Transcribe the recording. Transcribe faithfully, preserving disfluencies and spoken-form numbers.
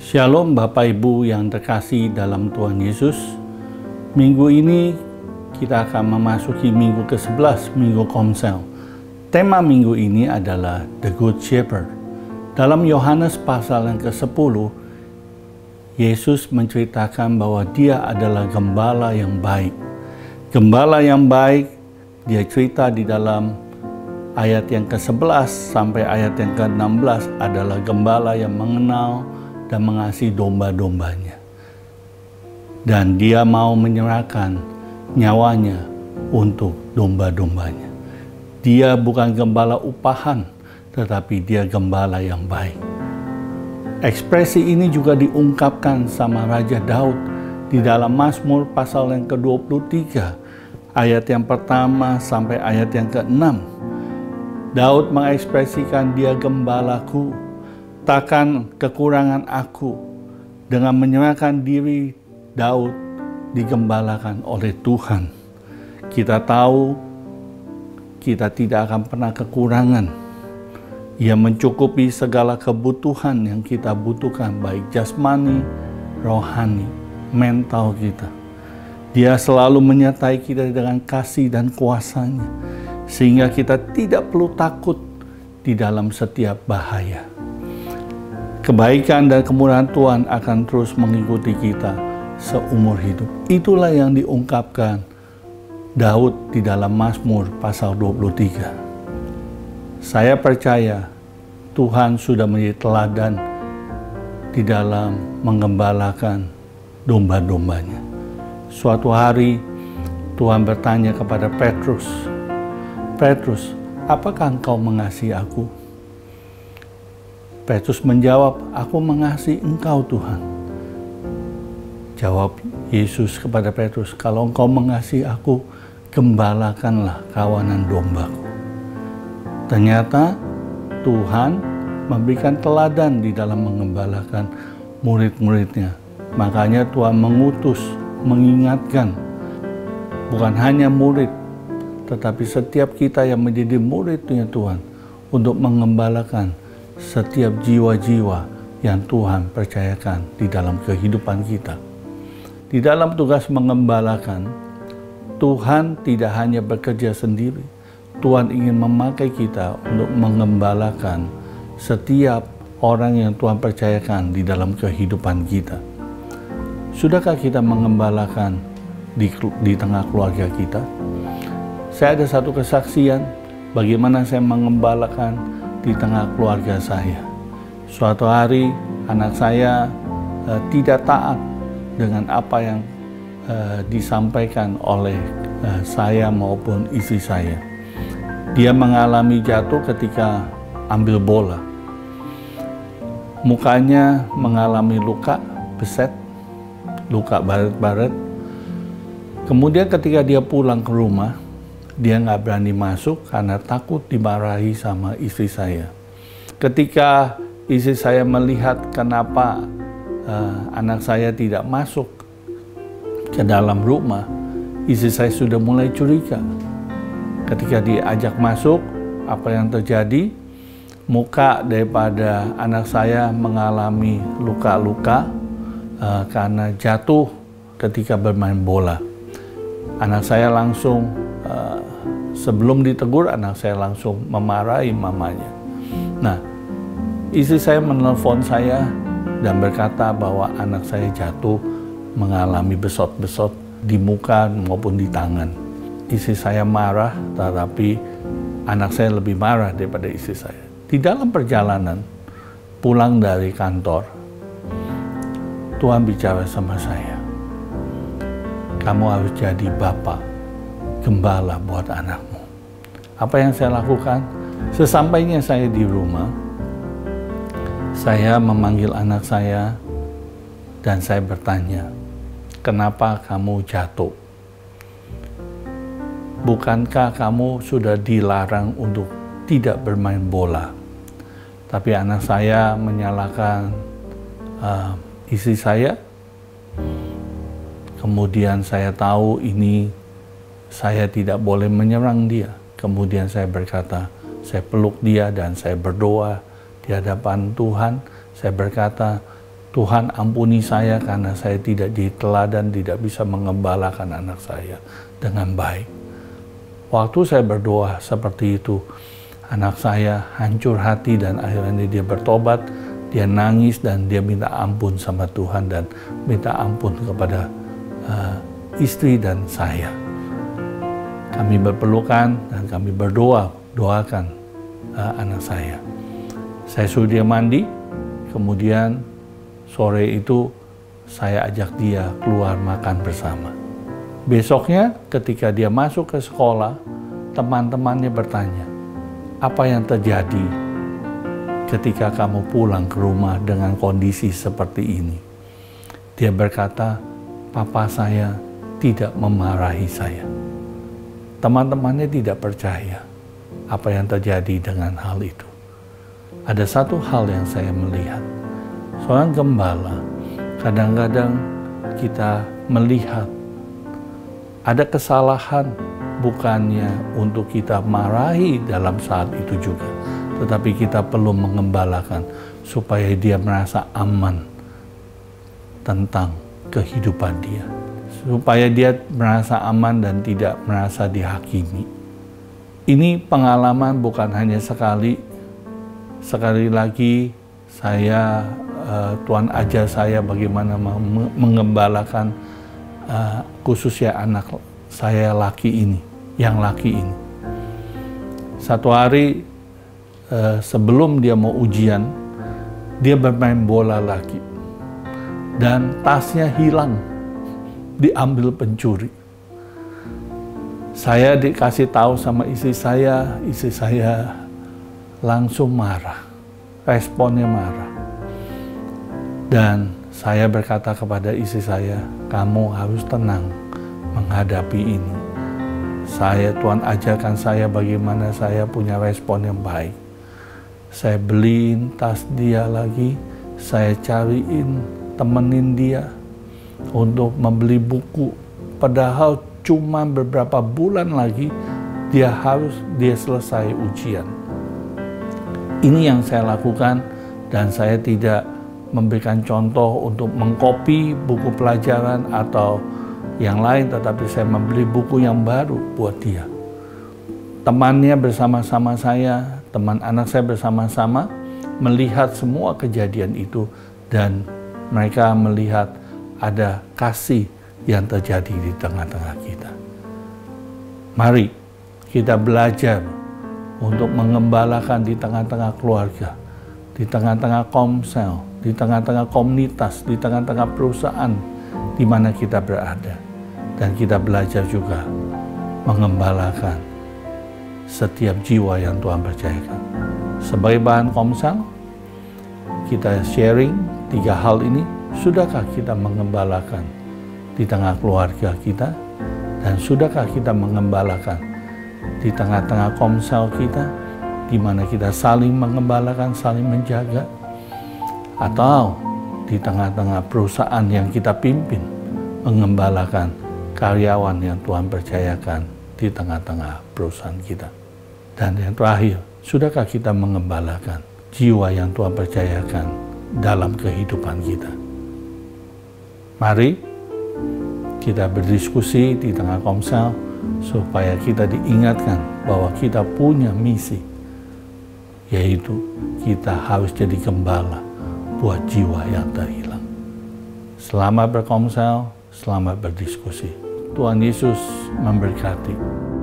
Shalom Bapak Ibu yang terkasih dalam Tuhan Yesus. Minggu ini kita akan memasuki minggu ke sebelas, minggu Komsel. Tema minggu ini adalah The Good Shepherd. Dalam Yohanes pasal yang ke sepuluh, Yesus menceritakan bahwa dia adalah gembala yang baik. Gembala yang baik, dia cerita di dalam ayat yang ke sebelas sampai ayat yang ke enam belas adalah gembala yang mengenal dan mengasihi domba-dombanya. Dan dia mau menyerahkan nyawanya untuk domba-dombanya. Dia bukan gembala upahan, tetapi dia gembala yang baik. Ekspresi ini juga diungkapkan sama Raja Daud di dalam Mazmur pasal yang ke dua puluh tiga, ayat yang pertama sampai ayat yang ke enam. Daud mengekspresikan dia gembalaku, takkan kekurangan aku. Dengan menyerahkan diri, Daud digembalakan oleh Tuhan. Kita tahu kita tidak akan pernah kekurangan. Ia mencukupi segala kebutuhan yang kita butuhkan, baik jasmani, rohani, mental kita. Dia selalu menyertai kita dengan kasih dan kuasa-Nya, sehingga kita tidak perlu takut di dalam setiap bahaya. Kebaikan dan kemurahan Tuhan akan terus mengikuti kita seumur hidup. Itulah yang diungkapkan Daud di dalam Mazmur pasal dua puluh tiga. Saya percaya Tuhan sudah menjadi teladan di dalam menggembalakan domba-dombanya. Suatu hari Tuhan bertanya kepada Petrus, Petrus, apakah engkau mengasihi aku? Petrus menjawab, aku mengasihi engkau Tuhan. Jawab Yesus kepada Petrus, kalau engkau mengasihi aku, gembalakanlah kawanan dombaku. Ternyata Tuhan memberikan teladan di dalam mengembalakan murid-muridnya. Makanya Tuhan mengutus, mengingatkan, bukan hanya murid, tetapi setiap kita yang menjadi muridnya Tuhan, untuk mengembalakan setiap jiwa-jiwa yang Tuhan percayakan di dalam kehidupan kita. Di dalam tugas mengembalakan, Tuhan tidak hanya bekerja sendiri. Tuhan ingin memakai kita untuk mengembalakan setiap orang yang Tuhan percayakan di dalam kehidupan kita. Sudahkah kita mengembalakan di, di tengah keluarga kita? Saya ada satu kesaksian bagaimana saya mengembalakan di tengah keluarga saya. Suatu hari anak saya uh, tidak taat dengan apa yang uh, disampaikan oleh uh, saya maupun istri saya. Dia mengalami jatuh ketika ambil bola. Mukanya mengalami luka beset, luka baret-baret. Kemudian ketika dia pulang ke rumah, dia nggak berani masuk karena takut dimarahi sama istri saya. Ketika istri saya melihat kenapa uh, anak saya tidak masuk ke dalam rumah, istri saya sudah mulai curiga. Ketika diajak masuk, apa yang terjadi? Muka daripada anak saya mengalami luka-luka uh, karena jatuh ketika bermain bola. Anak saya langsung uh, sebelum ditegur, anak saya langsung memarahi mamanya. Nah, istri saya menelpon saya dan berkata bahwa anak saya jatuh mengalami besot-besot di muka maupun di tangan. Istri saya marah, tetapi anak saya lebih marah daripada istri saya. Di dalam perjalanan pulang dari kantor, Tuhan bicara sama saya, kamu harus jadi bapak, gembala buat anakmu. Apa yang saya lakukan? Sesampainya saya di rumah, saya memanggil anak saya dan saya bertanya, kenapa kamu jatuh? Bukankah kamu sudah dilarang untuk tidak bermain bola? Tapi anak saya menyalahkan uh, istri saya. Kemudian saya tahu ini saya tidak boleh menyerang dia. Kemudian saya berkata, saya peluk dia dan saya berdoa di hadapan Tuhan. Saya berkata, Tuhan ampuni saya karena saya tidak diteladan, tidak bisa mengembalakan anak saya dengan baik. Waktu saya berdoa seperti itu, anak saya hancur hati dan akhirnya dia bertobat, dia nangis dan dia minta ampun sama Tuhan dan minta ampun kepada uh, istri dan saya. Kami berpelukan dan kami berdoa, doakan uh, anak saya. Saya suruh dia mandi, kemudian sore itu saya ajak dia keluar makan bersama. Besoknya ketika dia masuk ke sekolah, teman-temannya bertanya, apa yang terjadi ketika kamu pulang ke rumah dengan kondisi seperti ini? Dia berkata, papa saya tidak memarahi saya. Teman-temannya tidak percaya apa yang terjadi dengan hal itu. Ada satu hal yang saya melihat. Seorang gembala, kadang-kadang kita melihat ada kesalahan, bukannya untuk kita marahi dalam saat itu juga, tetapi kita perlu mengembalakan supaya dia merasa aman tentang kehidupan dia, supaya dia merasa aman dan tidak merasa dihakimi. Ini pengalaman bukan hanya sekali, sekali lagi saya uh, Tuhan ajar saya bagaimana mengembalakan uh, khususnya anak saya laki ini, yang laki ini. Satu hari uh, sebelum dia mau ujian, dia bermain bola lagi dan tasnya hilang, diambil pencuri. Saya dikasih tahu sama istri saya, istri saya langsung marah, responnya marah. Dan saya berkata kepada istri saya, kamu harus tenang menghadapi ini. Saya, Tuhan ajarkan saya bagaimana saya punya respon yang baik. Saya beliin tas dia lagi, saya cariin, temenin dia untuk membeli buku. Padahal cuma beberapa bulan lagi dia harus dia selesai ujian. Ini yang saya lakukan dan saya tidak memberikan contoh untuk mengkopi buku pelajaran atau yang lain, tetapi saya membeli buku yang baru buat dia. Temannya bersama-sama saya, teman anak saya bersama-sama melihat semua kejadian itu dan mereka melihat ada kasih yang terjadi di tengah-tengah kita. Mari kita belajar untuk mengembalakan di tengah-tengah keluarga, di tengah-tengah komsel, di tengah-tengah komunitas, di tengah-tengah perusahaan di mana kita berada. Dan kita belajar juga mengembalakan setiap jiwa yang Tuhan percayakan. Sebagai bahan komsel, kita sharing tiga hal ini. Sudahkah kita mengembalakan di tengah keluarga kita? Dan sudahkah kita mengembalakan di tengah-tengah komsel kita, di mana kita saling mengembalakan, saling menjaga? Atau di tengah-tengah perusahaan yang kita pimpin, mengembalakan karyawan yang Tuhan percayakan di tengah-tengah perusahaan kita? Dan yang terakhir, sudahkah kita mengembalakan jiwa yang Tuhan percayakan dalam kehidupan kita? Mari kita berdiskusi di tengah komsel supaya kita diingatkan bahwa kita punya misi, yaitu kita harus jadi gembala buat jiwa yang terhilang. Selamat berkomsel, selamat berdiskusi. Tuhan Yesus memberkati.